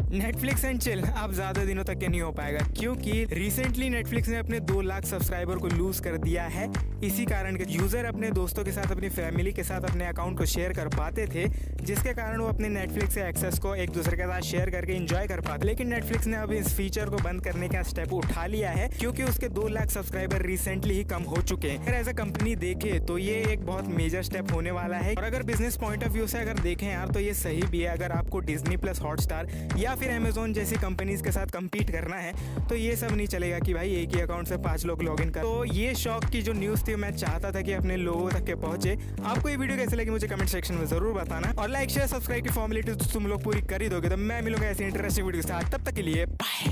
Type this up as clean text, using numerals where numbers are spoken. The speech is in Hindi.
नेटफ्लिक्स एंड चिल अब ज्यादा दिनों तक के नहीं हो पाएगा, क्योंकि रिसेंटली नेटफ्लिक्स ने अपने 2 लाख सब्सक्राइबर को लूज कर दिया है। इसी कारण के यूजर अपने दोस्तों के साथ, अपनी फैमिली के साथ अपने अकाउंट को शेयर कर पाते थे, जिसके कारण वो अपने नेटफ्लिक्स के एक्सेस को एक दूसरे के साथ शेयर करके एंजॉय कर पाते। लेकिन नेटफ्लिक्स ने अब इस फीचर को बंद करने का स्टेप उठा लिया है, क्योंकि उसके 2 लाख सब्सक्राइबर रिसेंटली ही कम हो चुके हैं। अगर एज अ कंपनी देखे तो ये एक बहुत मेजर स्टेप होने वाला है। और अगर बिजनेस पॉइंट ऑफ व्यू से अगर देखें यार, तो ये सही भी है। अगर आपको डिज्नी प्लस, हॉटस्टार या फिर अमेजोन जैसी कंपनीज के साथ कम्पीट करना है, तो ये सब नहीं चलेगा कि भाई एक ही अकाउंट से 5 लोग लॉगिन कर। तो ये शौक की जो न्यूज़ थी, मैं चाहता था कि अपने लोगों तक के पहुंचे। आपको ये वीडियो कैसे लगी मुझे कमेंट सेक्शन में जरूर बताना, और लाइक शेयर सब्सक्राइब की फॉर्मेलिटी तुम लोग पूरी कर ही दोगे तो मैं मिलूंगा ऐसी इंटरेस्टिंग वीडियो के साथ। तब तक के लिए बाय।